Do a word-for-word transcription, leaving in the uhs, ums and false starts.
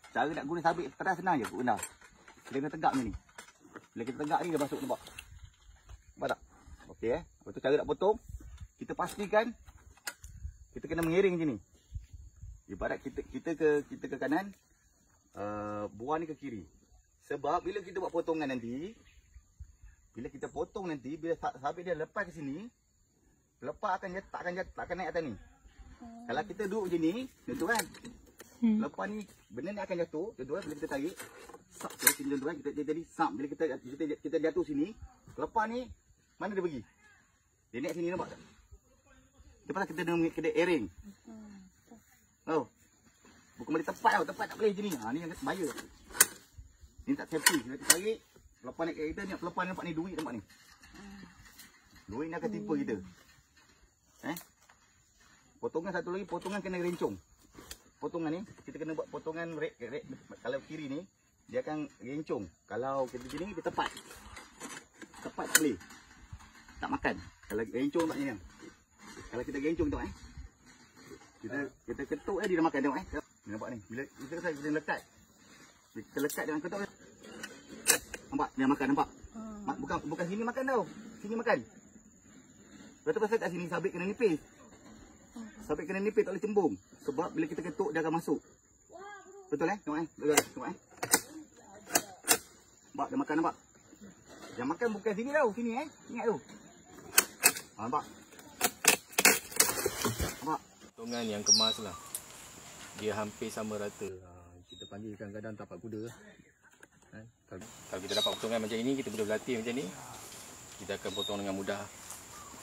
Cara nak guna sabit keras senang je guna. Bila kita tegak ni. Bila kita tegak ni dia masuk nampak. Nampak tak? Okey eh. Lepas tu cara nak potong, kita pastikan kita kena mengiring je ni. Ibarat kita kita ke kita ke kanan, uh, buah ni ke kiri. Sebab bila kita buat potongan nanti, bila kita potong nanti, bila sabit dia lepas ke sini, lepas akan tak akan tak akan naik atas ni. Hmm. Kalau kita duduk je ni, tu kan. Hmm. Lepas ni benda ni akan jatuh, tuan-tuan bila kita tarik, sak kita tuan-tuan kita jadi sak bila kita kita kita jatuh sini, lepas ni mana dia pergi? Dia naik sini nampak tak? Lepas kita kena kena airing. Hmm. Oh. Bukan boleh tepat tau, tepat tak boleh je ni. Ha ni yang bahaya. Ni tak safety, kita tarik, lepas naik kat kita ni, lepas nampak ni duit nampak ni. Duit ni akan tipu hmm. kita. Eh? Potongan satu lagi, potongan kena rencong. Potongan ni, kita kena buat potongan rek, rek, kalau kiri ni, dia akan rencong. Kalau kita gini, dia tepat. Tepat boleh. Tak makan. Kalau rencong tak ni. Kalau kita rencong tu eh. Kita kita ketuk eh, dia dah makan tengok eh. Nampak ni, bila kita kata kita lekat. Bila kita lekat dengan ketuk. Nampak, dia makan nampak. Hmm. Bukan bukan sini makan tau. Sini makan. Lepas tu pasal kat sini sabit kena nipis. Sabit kena nipis tak boleh cembung. Sebab bila kita ketuk dia akan masuk. Betul eh? Tengok eh. Tengok eh. Nampak dia makan nampak. Yang makan bukan sini tau. Sini eh. Ingat tu. Ha, nampak. Nampak. Potongan yang kemas lah. Dia hampir sama rata. Ha, kita panggil kadang-kadang tapak kuda. Ha, kalau, kalau kita dapat potongan macam ini, kita boleh berlatih macam ni. Kita akan potong dengan mudah.